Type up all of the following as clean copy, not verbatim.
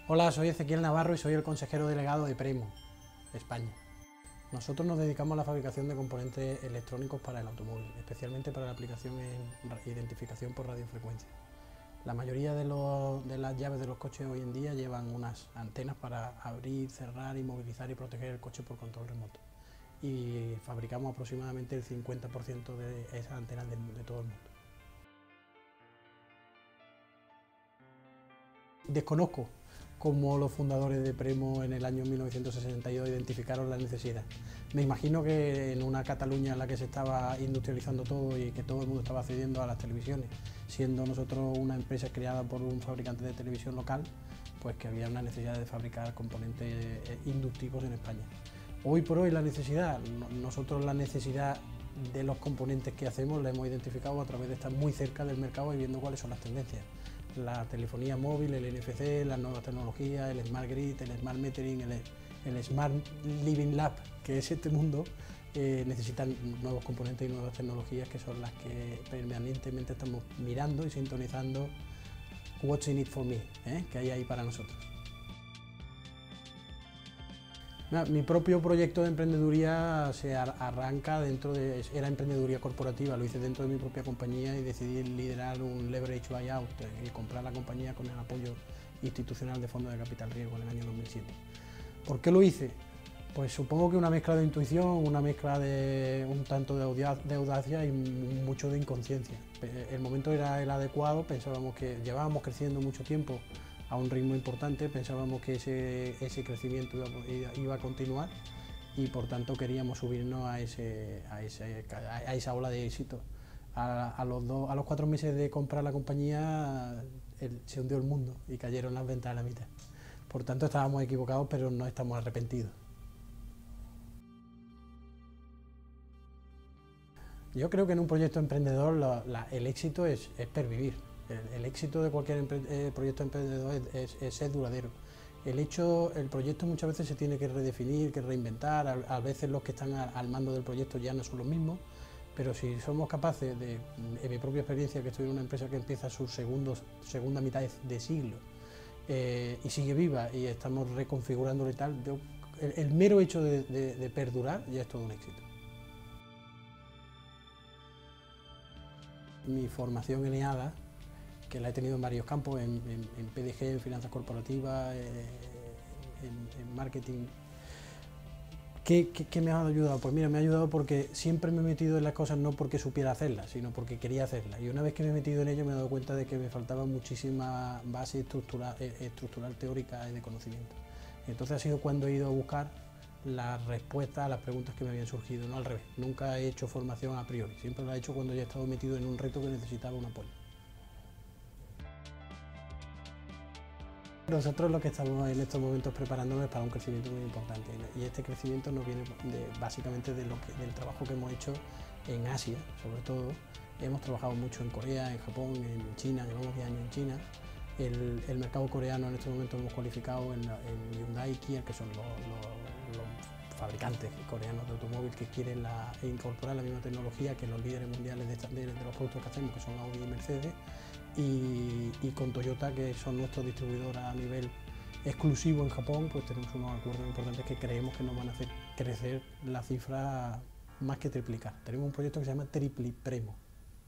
Hola, soy Ezequiel Navarro y soy el consejero delegado de Premo, España. Nosotros nos dedicamos a la fabricación de componentes electrónicos para el automóvil, especialmente para la aplicación en identificación por radiofrecuencia. La mayoría de las llaves de los coches hoy en día llevan unas antenas para abrir, cerrar, inmovilizar y proteger el coche por control remoto. Y fabricamos aproximadamente el 50% de esas antenas de todo el mundo. Desconozco cómo los fundadores de Premo en el año 1962 identificaron la necesidad. Me imagino que en una Cataluña en la que se estaba industrializando todo y que todo el mundo estaba accediendo a las televisiones, siendo nosotros una empresa creada por un fabricante de televisión local, pues que había una necesidad de fabricar componentes inductivos en España. Hoy por hoy la necesidad, nosotros la necesidad de los componentes que hacemos la hemos identificado a través de estar muy cerca del mercado y viendo cuáles son las tendencias. La telefonía móvil, el NFC, las nuevas tecnologías, el Smart Grid, el Smart Metering, el Smart Living Lab, que es este mundo, necesitan nuevos componentes y nuevas tecnologías que son las que permanentemente estamos mirando y sintonizando What's in it for me, que hay ahí para nosotros. Mi propio proyecto de emprendeduría se arranca era emprendeduría corporativa, lo hice dentro de mi propia compañía y decidí liderar un leverage buyout y comprar la compañía con el apoyo institucional de fondos de capital riesgo en el año 2007. ¿Por qué lo hice? Pues supongo que una mezcla de intuición, una mezcla de un tanto de audacia y mucho de inconsciencia. El momento era el adecuado, pensábamos que llevábamos creciendo mucho tiempo a un ritmo importante, pensábamos que ese crecimiento iba a continuar y por tanto queríamos subirnos a esa ola de éxito. A los 4 meses de comprar la compañía se hundió el mundo y cayeron las ventas a la mitad. Por tanto estábamos equivocados, pero no estamos arrepentidos. Yo creo que en un proyecto emprendedor el éxito es pervivir. El éxito de cualquier proyecto emprendedor es ser duradero. El proyecto muchas veces se tiene que redefinir, que reinventar, a veces los que están al mando del proyecto ya no son los mismos, pero si somos capaces en mi propia experiencia, que estoy en una empresa que empieza su segunda mitad de siglo y sigue viva y estamos reconfigurándolo y tal, el mero hecho de perdurar ya es todo un éxito. Mi formación en EADA, que la he tenido en varios campos, en PDG, en finanzas corporativas, en marketing. ¿Qué me ha ayudado? Pues mira, me ha ayudado porque siempre me he metido en las cosas no porque supiera hacerlas, sino porque quería hacerlas. Y una vez que me he metido en ello me he dado cuenta de que me faltaba muchísima base estructural teórica y de conocimiento. Entonces ha sido cuando he ido a buscar las respuestas a las preguntas que me habían surgido, no al revés. Nunca he hecho formación a priori, siempre la he hecho cuando ya he estado metido en un reto que necesitaba un apoyo. Nosotros lo que estamos en estos momentos preparándonos es para un crecimiento muy importante y este crecimiento nos viene básicamente del trabajo que hemos hecho en Asia, sobre todo. Hemos trabajado mucho en Corea, en Japón, en China, llevamos 10 años en China. El mercado coreano en este momento lo hemos cualificado en Hyundai y Kia, que son los fabricantes coreanos de automóvil que quieren incorporar la misma tecnología que los líderes mundiales de los productos que hacemos, que son Audi y Mercedes, y con Toyota, que son nuestros distribuidores a nivel exclusivo en Japón, pues tenemos unos acuerdos importantes que creemos que nos van a hacer crecer la cifra más que triplicar. Tenemos un proyecto que se llama Tripli Premo.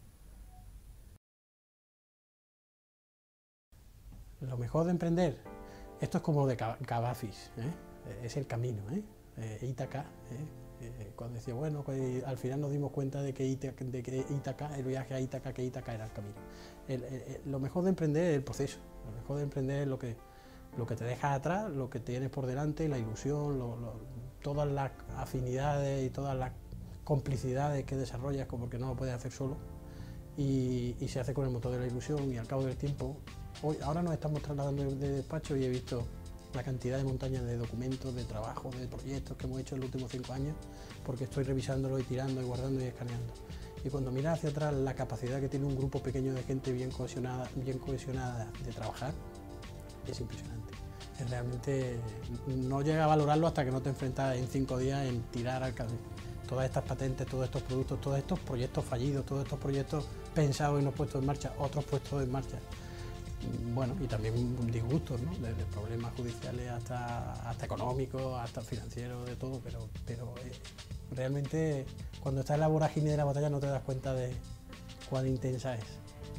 Lo mejor de emprender, esto es como de Cavafis, es el camino, Ítaca, cuando decía, bueno, pues al final nos dimos cuenta de que Ítaca, el viaje a Ítaca, que Ítaca era el camino. Lo mejor de emprender es el proceso, lo mejor de emprender es lo que te dejas atrás, lo que tienes por delante, la ilusión, todas las afinidades y todas las complicidades que desarrollas, porque no lo puedes hacer solo, y se hace con el motor de la ilusión, y al cabo del tiempo, ahora nos estamos trasladando de despacho y he visto la cantidad de montañas de documentos, de trabajo, de proyectos que hemos hecho en los últimos 5 años, porque estoy revisándolo y tirando y guardando y escaneando. Y cuando miras hacia atrás la capacidad que tiene un grupo pequeño de gente bien cohesionada de trabajar, es impresionante. Realmente no llega a valorarlo hasta que no te enfrentas en 5 días en tirar al cable. Todas estas patentes, todos estos productos, todos estos proyectos fallidos, todos estos proyectos pensados y no puestos en marcha, otros puestos en marcha. bueno, y también disgustos, ¿no? Desde problemas judiciales hasta económicos, hasta financieros, de todo, pero realmente cuando estás en la vorágine de la batalla no te das cuenta de cuán intensa es.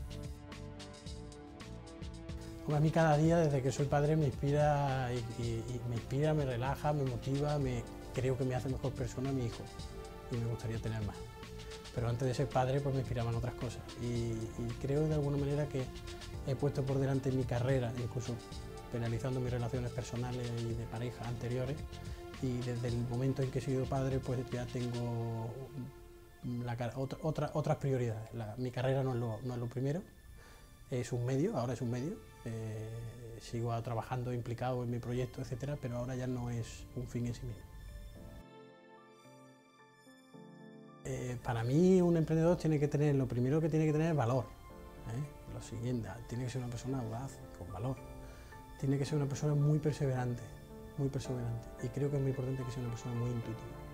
A mí cada día, desde que soy padre, me inspira, me inspira, me relaja, me motiva, creo que me hace mejor persona mi hijo y me gustaría tener más. Pero antes de ser padre, pues me inspiraban otras cosas y creo de alguna manera que he puesto por delante mi carrera, incluso penalizando mis relaciones personales y de pareja anteriores, y desde el momento en que he sido padre, pues ya tengo otras prioridades. Mi carrera no es lo primero, es un medio, ahora es un medio, sigo trabajando implicado en mi proyecto, etcétera, pero ahora ya no es un fin en sí mismo. Para mí un emprendedor tiene que tener, lo primero que tiene que tener es valor. Lo siguiente, tiene que ser una persona audaz, con valor. Tiene que ser una persona muy perseverante, y creo que es muy importante que sea una persona muy intuitiva.